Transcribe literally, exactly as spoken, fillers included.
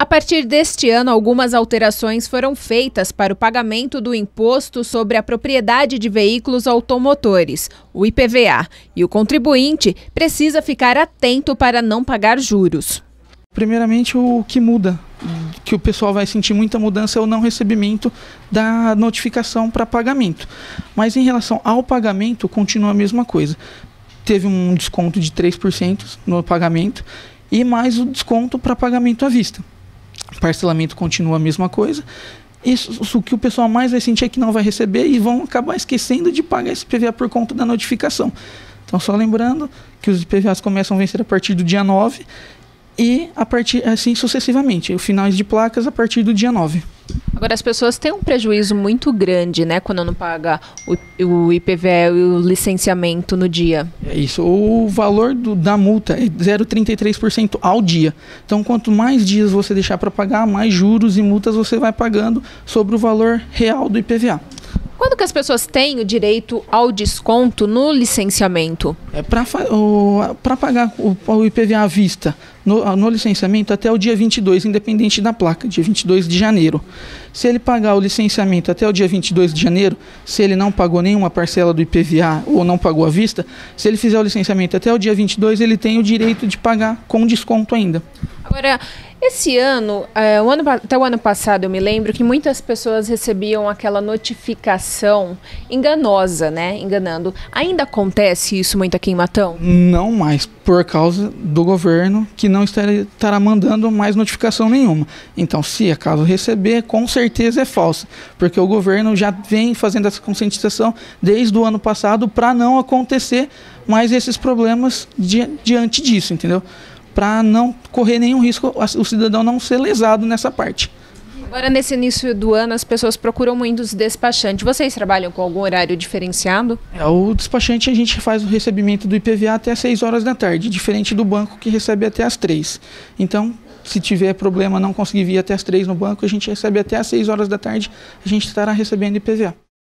A partir deste ano, algumas alterações foram feitas para o pagamento do Imposto sobre a Propriedade de Veículos Automotores, o I P V A, e o contribuinte precisa ficar atento para não pagar juros. Primeiramente, o que muda, que o pessoal vai sentir muita mudança, é o não recebimento da notificação para pagamento. Mas em relação ao pagamento, continua a mesma coisa. Teve um desconto de três por cento no pagamento e mais o desconto para pagamento à vista. Parcelamento continua a mesma coisa. Isso, o que o pessoal mais vai sentir é que não vai receber e vão acabar esquecendo de pagar esse I P V A por conta da notificação. Então, só lembrando que os I P V As começam a vencer a partir do dia nove e a partir, assim sucessivamente, o finais de placas a partir do dia nove. Agora, as pessoas têm um prejuízo muito grande, né, quando não paga o, o I P V A e o licenciamento no dia. É isso, o valor do, da multa é zero vírgula trinta e três por cento ao dia. Então, quanto mais dias você deixar para pagar, mais juros e multas você vai pagando sobre o valor real do I P V A. Quando que as pessoas têm o direito ao desconto no licenciamento? É para pagar o, o I P V A à vista no, no licenciamento até o dia vinte e dois, independente da placa, dia vinte e dois de janeiro. Se ele pagar o licenciamento até o dia vinte e dois de janeiro, se ele não pagou nenhuma parcela do I P V A ou não pagou à vista, se ele fizer o licenciamento até o dia vinte e dois, ele tem o direito de pagar com desconto ainda. Agora, esse ano, é, o ano, até o ano passado, eu me lembro que muitas pessoas recebiam aquela notificação enganosa, né? Enganando. Ainda acontece isso muito aqui em Matão? Não mais, por causa do governo que não estará, estará mandando mais notificação nenhuma. Então, se acaso receber, com certeza é falsa, porque o governo já vem fazendo essa conscientização desde o ano passado para não acontecer mais esses problemas di diante disso, entendeu? Para não correr nenhum risco, o cidadão não ser lesado nessa parte. Agora, nesse início do ano, as pessoas procuram muito os despachantes. Vocês trabalham com algum horário diferenciado? É, o despachante, a gente faz o recebimento do I P V A até às seis horas da tarde, diferente do banco que recebe até às três. Então, se tiver problema não conseguir vir até às três no banco, a gente recebe até às seis horas da tarde, a gente estará recebendo I P V A.